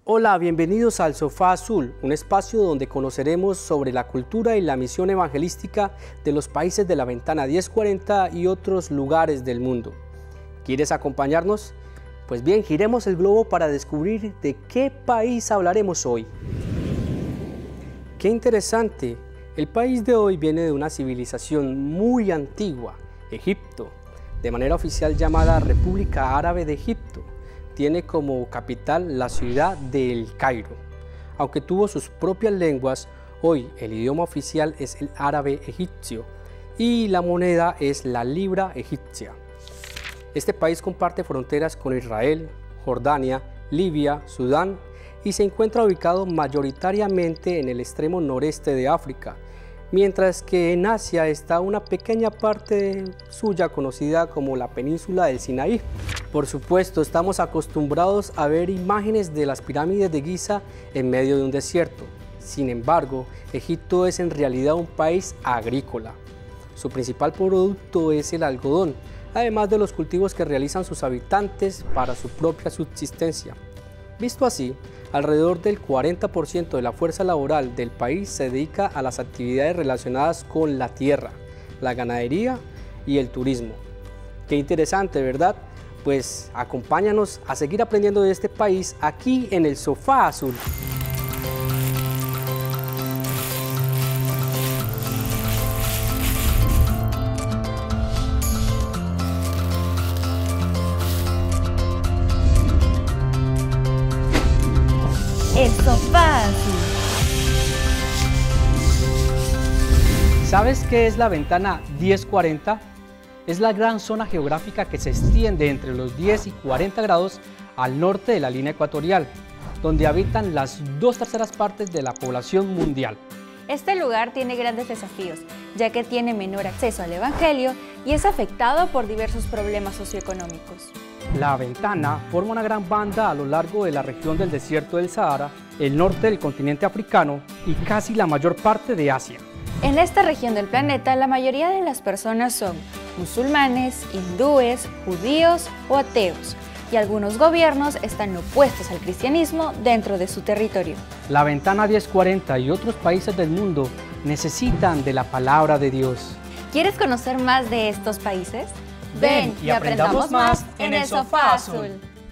Hola, bienvenidos al Sofá Azul, un espacio donde conoceremos sobre la cultura y la misión evangelística de los países de la Ventana 1040 y otros lugares del mundo. ¿Quieres acompañarnos? Pues bien, giremos el globo para descubrir de qué país hablaremos hoy. ¡Qué interesante! El país de hoy viene de una civilización muy antigua, Egipto, de manera oficial llamada República Árabe de Egipto. Tiene como capital la ciudad de El Cairo. Aunque tuvo sus propias lenguas, hoy el idioma oficial es el árabe egipcio y la moneda es la libra egipcia. Este país comparte fronteras con Israel, Jordania, Libia, Sudán y se encuentra ubicado mayoritariamente en el extremo noreste de África, mientras que en Asia está una pequeña parte suya conocida como la península del Sinaí. Por supuesto, estamos acostumbrados a ver imágenes de las pirámides de Giza en medio de un desierto. Sin embargo, Egipto es en realidad un país agrícola. Su principal producto es el algodón, además de los cultivos que realizan sus habitantes para su propia subsistencia. Visto así, alrededor del 40% de la fuerza laboral del país se dedica a las actividades relacionadas con la tierra, la ganadería y el turismo. Qué interesante, ¿verdad? Pues acompáñanos a seguir aprendiendo de este país aquí en el Sofá Azul. El Sofá Azul. ¿Sabes qué es la Ventana 1040? Es la gran zona geográfica que se extiende entre los 10 y 40 grados al norte de la línea ecuatorial, donde habitan las 2/3 partes de la población mundial. Este lugar tiene grandes desafíos, ya que tiene menor acceso al Evangelio y es afectado por diversos problemas socioeconómicos. La Ventana forma una gran banda a lo largo de la región del desierto del Sahara, el norte del continente africano y casi la mayor parte de Asia. En esta región del planeta, la mayoría de las personas son musulmanes, hindúes, judíos o ateos, y algunos gobiernos están opuestos al cristianismo dentro de su territorio. La Ventana 1040 y otros países del mundo necesitan de la palabra de Dios. ¿Quieres conocer más de estos países? Ven y aprendamos más en el Sofá Azul.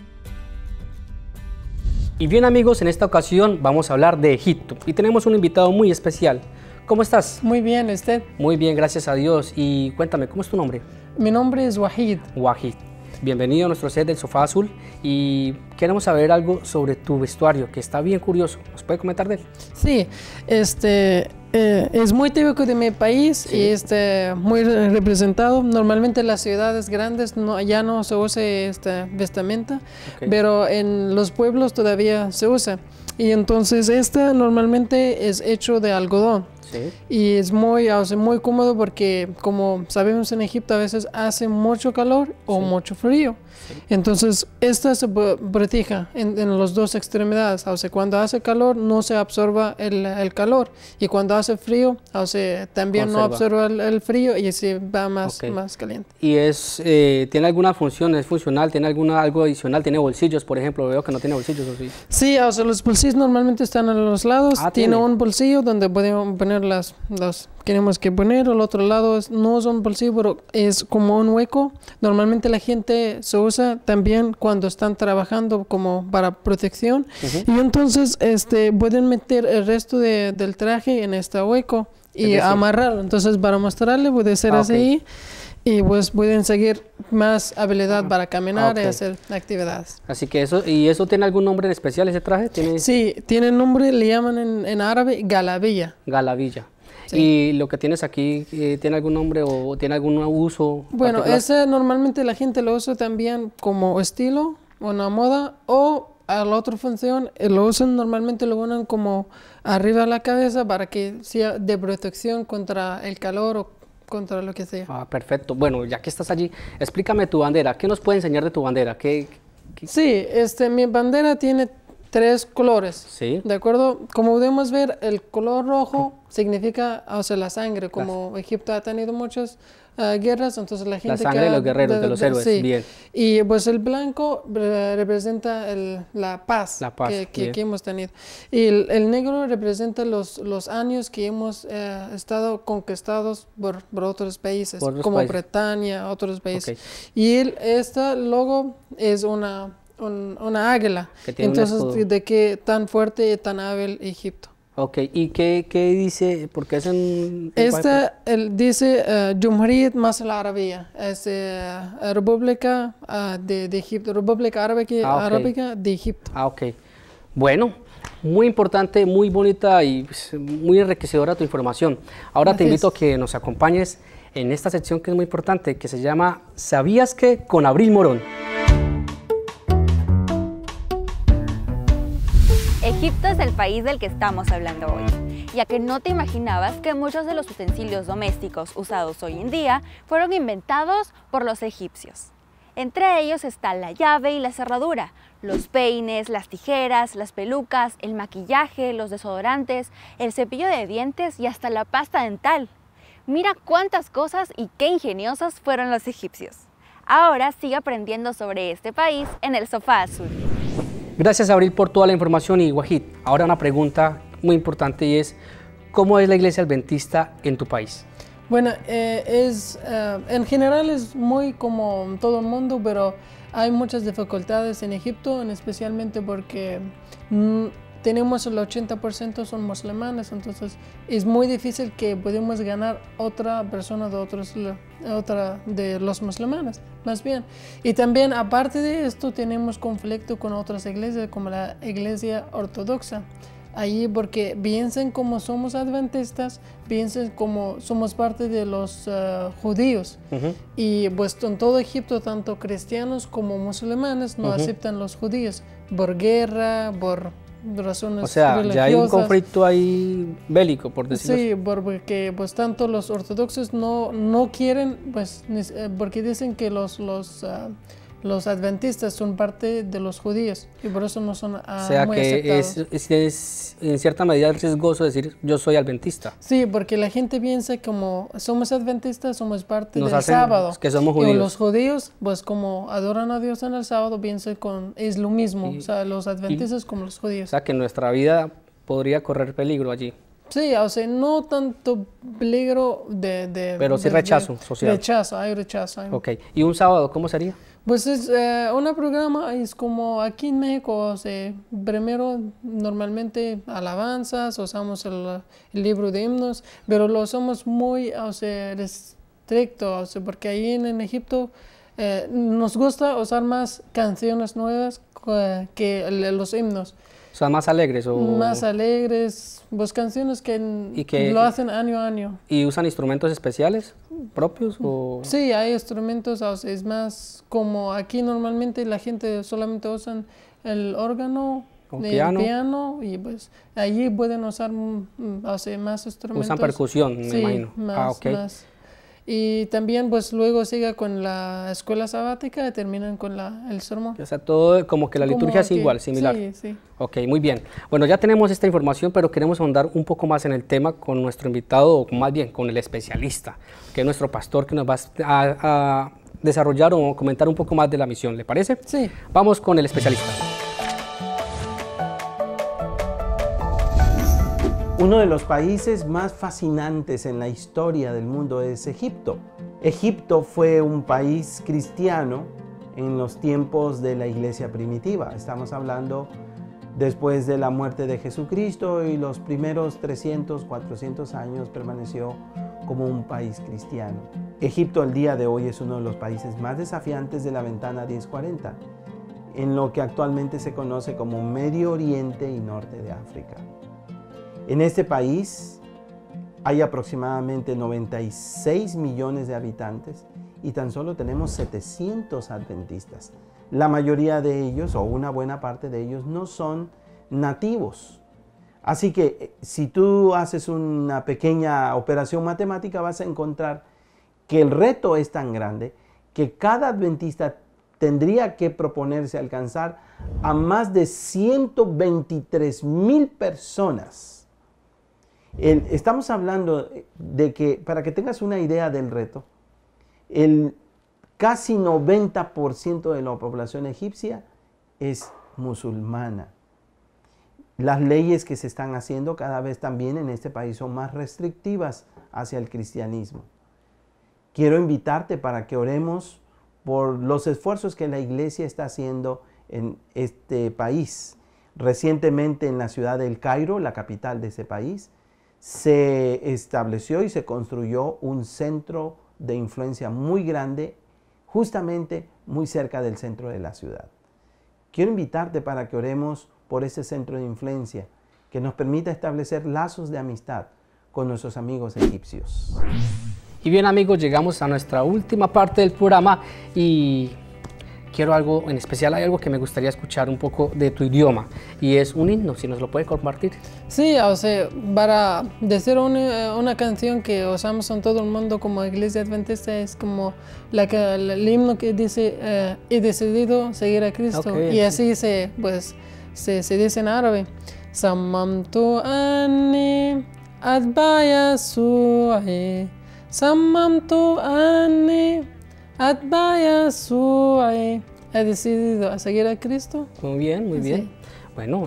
Y bien amigos, en esta ocasión vamos a hablar de Egipto y tenemos un invitado muy especial. ¿Cómo estás? Muy bien, ¿usted? Muy bien, gracias a Dios. Y cuéntame, ¿cómo es tu nombre? Mi nombre es Wahid. Wahid. Bienvenido a nuestro set del Sofá Azul y queremos saber algo sobre tu vestuario, que está bien curioso. ¿Nos puede comentar de él? Sí, es muy típico de mi país, sí. Y muy representado. Normalmente en las ciudades grandes ya no se usa esta vestimenta, okay. Pero en los pueblos todavía se usa. Y entonces normalmente es hecho de algodón. Sí. Y es muy cómodo porque, como sabemos, en Egipto a veces hace mucho calor o mucho frío. Sí. Entonces, se protege en las dos extremidades. O sea, cuando hace calor no se absorba el calor, y cuando hace frío, también conserva. No absorba el frío y se va más caliente. ¿Y tiene alguna función? ¿Es funcional? ¿Tiene algo adicional? ¿Tiene bolsillos, por ejemplo? Veo que no tiene bolsillos, ¿o sí? Sí, los bolsillos normalmente están a los lados. Tiene un bolsillo donde podemos poner las queremos que poner. Al otro lado no es un bolsillo, pero es como un hueco. Normalmente la gente se usa también cuando están trabajando como para protección. Y entonces pueden meter el resto del traje en este hueco y amarrarlo. Entonces, para mostrarle puede ser así. Y pues pueden seguir más habilidad para caminar y hacer actividades. Así que ¿eso tiene algún nombre en especial, ese traje? Sí, tiene nombre, le llaman en árabe galabilla. Galabilla. Sí. ¿Y lo que tienes aquí tiene algún nombre o tiene algún uso? Bueno, ese normalmente la gente lo usa también como estilo, una moda, o a la otra función lo usan normalmente, lo ponen como arriba de la cabeza para que sea de protección contra el calor o contra lo que sea. Ah, perfecto. Bueno, ya que estás allí, explícame tu bandera. ¿Qué nos puede enseñar de tu bandera? Sí, mi bandera tiene tres colores. Sí. ¿De acuerdo? Como podemos ver, el color rojo significa, o sea, la sangre. Como Egipto ha tenido muchas guerras, entonces la gente... La sangre de los guerreros, de los héroes, sí. Bien. Y pues el blanco representa la paz, que hemos tenido. Y el negro representa los años que hemos estado conquistados por otros países, como Bretaña, otros países. Y este logo es una águila. Entonces, de qué tan fuerte y tan hábil Egipto. Ok, ¿y qué dice? Porque es en... dice Jumhuriyet Masal Arabia, es República de Egipto, República Arábica de Egipto. Ok. Bueno, muy importante, muy bonita y muy enriquecedora tu información. Ahora te invito a que nos acompañes en esta sección que es muy importante, que se llama ¿Sabías qué? Con Abril Morón. Egipto es el país del que estamos hablando hoy, ya que no te imaginabas que muchos de los utensilios domésticos usados hoy en día fueron inventados por los egipcios. Entre ellos está la llave y la cerradura, los peines, las tijeras, las pelucas, el maquillaje, los desodorantes, el cepillo de dientes y hasta la pasta dental. Mira cuántas cosas y qué ingeniosos fueron los egipcios. Ahora sigue aprendiendo sobre este país en el Sofá Azul. Gracias, Abril, por toda la información. Y Wahid, ahora una pregunta muy importante y es, ¿cómo es la iglesia adventista en tu país? Bueno, en general es muy como todo el mundo, pero hay muchas dificultades en Egipto, especialmente porque tenemos el 80% son musulmanes, entonces es muy difícil que podamos ganar otra persona de los musulmanes, más bien. Y también, aparte de esto, tenemos conflicto con otras iglesias, como la iglesia ortodoxa. Allí porque piensan como somos adventistas, piensan como somos parte de los judíos. Y pues en todo Egipto, tanto cristianos como musulmanes no aceptan los judíos por guerra, por razones religiosas. Ya hay un conflicto ahí bélico, por decirlo así. Sí, porque pues tanto los ortodoxos no quieren, pues porque dicen que los adventistas son parte de los judíos y por eso no son muy aceptados. Es en cierta medida riesgoso decir yo soy adventista. Sí, porque la gente piensa como somos adventistas, somos parte del sábado. Que somos judíos. Y los judíos, pues como adoran a Dios en el sábado, piensan es lo mismo, o sea, los adventistas como los judíos. O sea, que nuestra vida podría correr peligro allí. Sí, o sea, no tanto peligro pero sí rechazo social. Hay rechazo. Ok, ¿y un sábado cómo sería? Pues es un programa, es como aquí en México, o sea, primero normalmente alabanzas, usamos el libro de himnos, pero lo usamos muy, o sea, restricto, o sea, porque ahí en Egipto nos gusta usar más canciones nuevas que los himnos. O sea, más alegres o... Más alegres, pues canciones que lo hacen año a año. ¿Y usan instrumentos especiales propios? O... Sí, hay instrumentos, o sea, es más como aquí normalmente la gente solamente usan el órgano, el piano y pues allí pueden usar o sea, más instrumentos. Usan percusión, me imagino. Más. Y también pues luego sigue con la escuela sabática y terminan con el sermón. O sea, todo como que la liturgia es igual, similar. Sí. Ok, muy bien. Bueno, ya tenemos esta información, pero queremos ahondar un poco más en el tema con nuestro invitado, o más bien con el especialista, que es nuestro pastor, que nos va a desarrollar o comentar un poco más de la misión. ¿Le parece? Sí. Vamos con el especialista. Uno de los países más fascinantes en la historia del mundo es Egipto. Egipto fue un país cristiano en los tiempos de la iglesia primitiva. Estamos hablando después de la muerte de Jesucristo y los primeros 300, 400 años permaneció como un país cristiano. Egipto al día de hoy es uno de los países más desafiantes de la ventana 1040, en lo que actualmente se conoce como Medio Oriente y Norte de África. En este país hay aproximadamente 96 millones de habitantes y tan solo tenemos 700 adventistas. La mayoría de ellos, o una buena parte de ellos, no son nativos. Así que si tú haces una pequeña operación matemática vas a encontrar que el reto es tan grande que cada adventista tendría que proponerse alcanzar a más de 123,000 personas. Estamos hablando de que, para que tengas una idea del reto, el casi 90% de la población egipcia es musulmana. Las leyes que se están haciendo cada vez también en este país son más restrictivas hacia el cristianismo. Quiero invitarte para que oremos por los esfuerzos que la iglesia está haciendo en este país. Recientemente en la ciudad del Cairo, la capital de ese país, se estableció y se construyó un centro de influencia muy grande, justamente muy cerca del centro de la ciudad. Quiero invitarte para que oremos por ese centro de influencia que nos permita establecer lazos de amistad con nuestros amigos egipcios. Y bien, amigos, llegamos a nuestra última parte del programa y quiero algo en especial. Hay algo que me gustaría escuchar un poco de tu idioma y es un himno, si nos lo puede compartir. Sí, o sea, para decir una canción que usamos en todo el mundo como Iglesia Adventista es como el himno que dice he decidido seguir a Cristo. Okay, y así se dice en árabe. Sammamtu anni adbaya su'i, sammamtu anni adbaya su'i. He decidido a seguir a Cristo. Muy bien, muy bien. Sí. Bueno,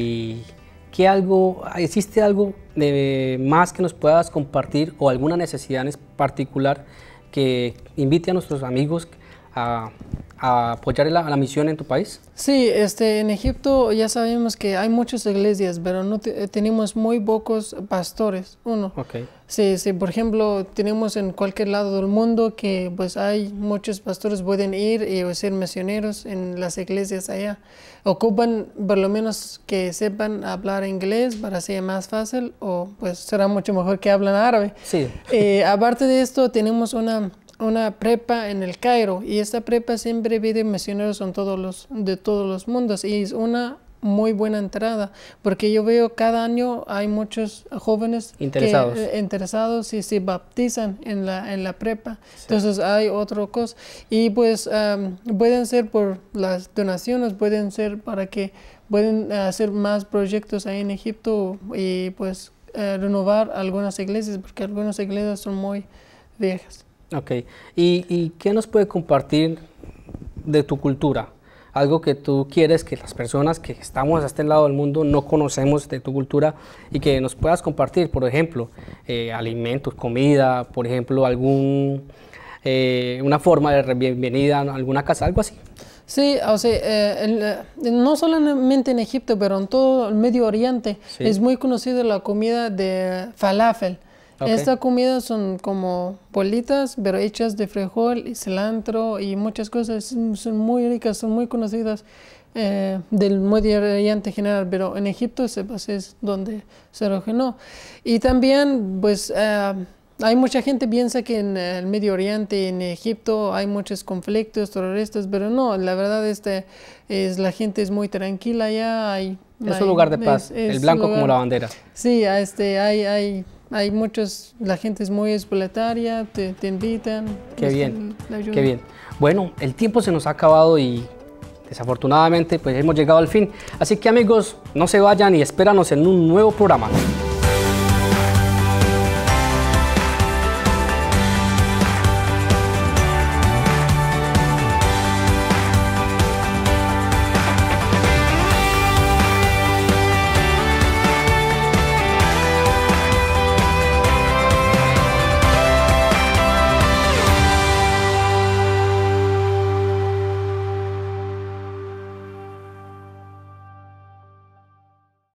¿existe algo más que nos puedas compartir o alguna necesidad en particular que invite a nuestros amigos a apoyar la misión en tu país? Sí, en Egipto ya sabemos que hay muchas iglesias, pero no tenemos muy pocos pastores. Okay. Sí, por ejemplo, tenemos en cualquier lado del mundo que pues hay muchos pastores pueden ir y ser misioneros en las iglesias allá. Ocupan por lo menos que sepan hablar inglés para ser más fácil, o pues será mucho mejor que hablen árabe. Sí. Aparte de esto, tenemos una prepa en el Cairo, y esta prepa siempre pide misioneros de todos los mundos, y es una muy buena entrada, porque yo veo cada año hay muchos jóvenes interesados y se baptizan en la prepa. Sí. Entonces hay otra cosa, y pues pueden ser por las donaciones, pueden ser para que pueden hacer más proyectos ahí en Egipto y pues renovar algunas iglesias, porque algunas iglesias son muy viejas. Ok, ¿y qué nos puede compartir de tu cultura? Algo que tú quieres que las personas que estamos a este lado del mundo no conocemos de tu cultura y que nos puedas compartir, por ejemplo, alimentos, comida, por ejemplo, una forma de bienvenida a alguna casa, algo así. Sí, o sea, no solamente en Egipto, pero en todo el Medio Oriente, sí, es muy conocida la comida de falafel. Okay. Esta comida son como bolitas, pero hechas de frijol y cilantro y muchas cosas. Son muy ricas, son muy conocidas del Medio Oriente en general, pero en Egipto es donde se originó. Y también, pues, hay mucha gente que piensa que en el Medio Oriente, en Egipto, hay muchos conflictos terroristas, pero no, la verdad la gente es muy tranquila allá. Es un lugar de paz, el blanco como la bandera. Sí, hay muchos, la gente es muy hospitalaria, te invitan. Qué bien, qué bien. Bueno, el tiempo se nos ha acabado y desafortunadamente pues hemos llegado al fin. Así que amigos, no se vayan y espéranos en un nuevo programa.